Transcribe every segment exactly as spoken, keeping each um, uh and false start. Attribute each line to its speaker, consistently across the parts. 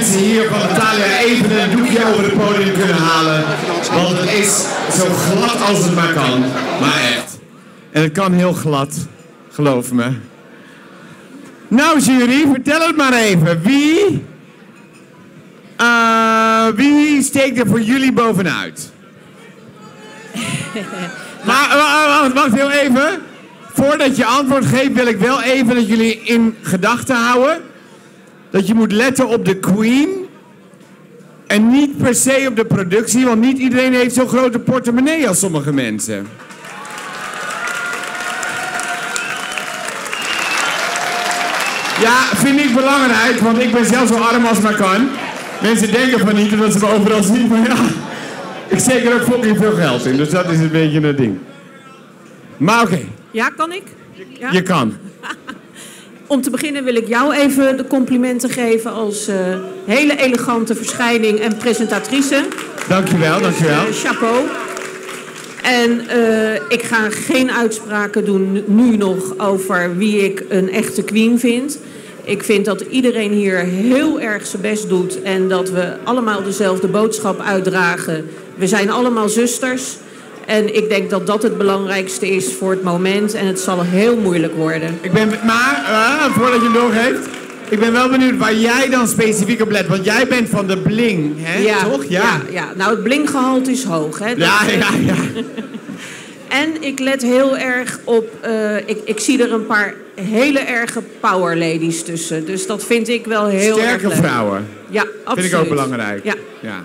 Speaker 1: mensen hier van Natalia even een doekje over het podium kunnen halen. Want het is zo glad als het maar kan. Maar echt. En het kan heel glad. Geloof me. Nou jury, vertel het maar even. Wie... Uh, wie steekt er voor jullie bovenuit? Maar wacht, wacht heel even. Voordat je antwoord geeft wil ik wel even dat jullie in gedachten houden. Dat je moet letten op de queen. En niet per se op de productie. Want niet iedereen heeft zo'n grote portemonnee als sommige mensen. Ja, vind ik belangrijk. Want ik ben zelf zo arm als maar kan. Mensen denken van niet omdat ze me overal zien. Maar ja, ik steek er ook fucking veel geld in. Dus dat is een beetje een ding. Maar oké. Okay.
Speaker 2: Ja, kan ik? Ja?
Speaker 1: Je kan.
Speaker 2: Om te beginnen wil ik jou even de complimenten geven als uh, hele elegante verschijning en presentatrice.
Speaker 1: Dankjewel, dankjewel.
Speaker 2: Uh, chapeau. En uh, ik ga geen uitspraken doen nu nog over wie ik een echte queen vind. Ik vind dat iedereen hier heel erg zijn best doet en dat we allemaal dezelfde boodschap uitdragen. We zijn allemaal zusters. En ik denk dat dat het belangrijkste is voor het moment. En het zal heel moeilijk worden.
Speaker 1: Ik ben, maar, uh, voordat je hem doorgeeft. Ik ben wel benieuwd waar jij dan specifiek op let. Want jij bent van de bling, hè?
Speaker 2: Ja,
Speaker 1: toch? Ja.
Speaker 2: Ja, ja. Nou, het blinggehalte is hoog, hè?
Speaker 1: Ja,
Speaker 2: dat,
Speaker 1: ja, ja.
Speaker 2: En ik let heel erg op... Uh, ik, ik zie er een paar hele erge power ladies tussen. Dus dat vind ik wel heel
Speaker 1: Sterke
Speaker 2: erg leuk.
Speaker 1: Sterke vrouwen.
Speaker 2: Ja, absoluut.
Speaker 1: Vind ik ook belangrijk.
Speaker 2: Ja.
Speaker 1: ja.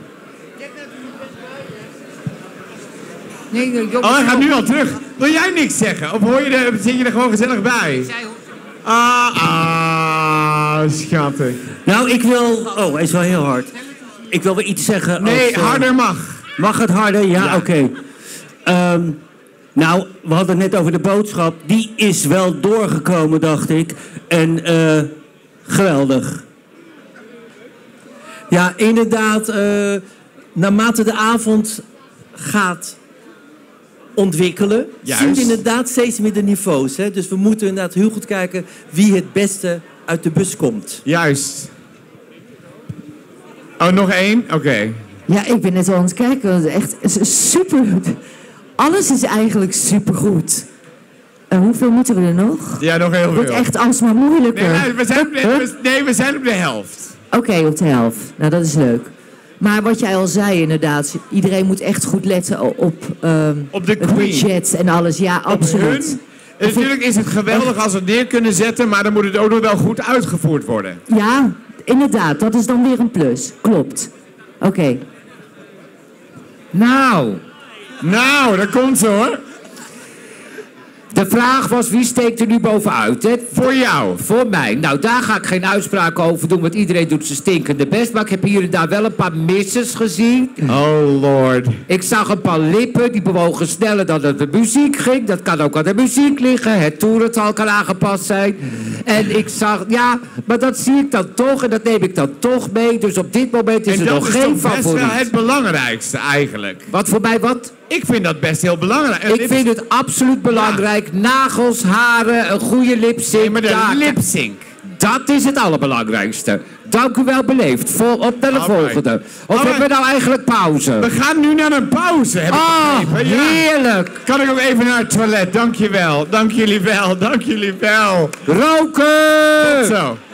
Speaker 3: Nee, nee,
Speaker 1: oh, hij gaat nu al terug. Wil jij niks zeggen? Of hoor je er, zit je er gewoon gezellig bij? Ah, ah, schattig.
Speaker 4: Nou, ik wil... Oh, hij is wel heel hard. Ik wil wel iets zeggen.
Speaker 1: Nee,
Speaker 4: als, uh,
Speaker 1: harder mag.
Speaker 4: Mag het harder? Ja, ja. Oké. Okay. Um, nou, we hadden het net over de boodschap. Die is wel doorgekomen, dacht ik. En uh, geweldig.
Speaker 5: Ja, inderdaad. Uh, naarmate de avond gaat ontwikkelen,
Speaker 1: Juist.
Speaker 5: zien we inderdaad steeds meer de niveaus. Hè? Dus we moeten inderdaad heel goed kijken wie het beste uit de bus komt.
Speaker 1: Juist. Oh, nog één? Oké. Okay.
Speaker 3: Ja, ik ben net al aan het kijken. Echt super. Alles is eigenlijk supergoed. Uh, hoeveel moeten we er nog?
Speaker 1: Ja, nog heel veel.
Speaker 3: Het wordt echt alsmaar moeilijker.
Speaker 1: Nee, we zijn op de, huh? nee, we zijn op de helft.
Speaker 3: Oké, okay, op de helft. Nou, dat is leuk. Maar wat jij al zei inderdaad, iedereen moet echt goed letten op, um,
Speaker 1: op de
Speaker 3: het budget en alles. Ja, op absoluut.
Speaker 1: Hun. En natuurlijk is het geweldig als we het neer kunnen zetten, maar dan moet het ook nog wel goed uitgevoerd worden.
Speaker 3: Ja, inderdaad. Dat is dan weer een plus. Klopt. Oké. Okay.
Speaker 6: Nou.
Speaker 1: Nou, dat komt zo hoor.
Speaker 6: De vraag was, wie steekt er nu bovenuit? Hè?
Speaker 1: Voor jou.
Speaker 6: Voor mij. Nou, daar ga ik geen uitspraak over doen, want iedereen doet zijn stinkende best. Maar ik heb hier en daar wel een paar misses gezien.
Speaker 1: Oh, lord.
Speaker 6: Ik zag een paar lippen, die bewogen sneller dan dat de muziek ging. Dat kan ook aan de muziek liggen. Het toerental kan aangepast zijn. En ik zag, ja, maar dat zie ik dan toch en dat neem ik dan toch mee. Dus op dit moment is
Speaker 1: en
Speaker 6: er nog geen favoriet.
Speaker 1: dat is toch best wel het belangrijkste eigenlijk.
Speaker 6: Wat voor mij wat?
Speaker 1: Ik vind dat best heel belangrijk.
Speaker 6: Ik vind het absoluut belangrijk. Ja. Nagels, haren, een goede lipsync.
Speaker 1: Nee, maar de lipsync.
Speaker 6: Dat is het allerbelangrijkste. Dank u wel, beleefd. Vol, op naar de
Speaker 1: Alright.
Speaker 6: volgende. Of
Speaker 1: Alright.
Speaker 6: hebben we nou eigenlijk pauze?
Speaker 1: We gaan nu naar een pauze, heb ik
Speaker 6: oh,
Speaker 1: begrepen. Ja.
Speaker 6: Heerlijk.
Speaker 1: Kan ik ook even naar het toilet? Dank je wel. Dank jullie wel. Dank jullie wel.
Speaker 6: Roken!
Speaker 1: Tot zo.